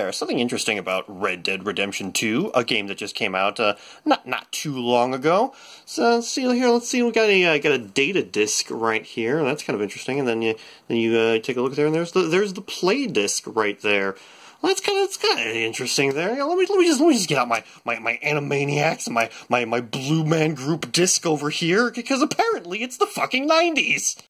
there. Something interesting about Red Dead Redemption 2, a game that just came out not too long ago. So let's see here. Let's see. We got a data disc right here. That's kind of interesting. And then you take a look there, and there's the play disc right there. Well, that's kind of interesting there. Yeah, let me just get out my Animaniacs and my Blue Man Group disc over here, because apparently it's the fucking 90s.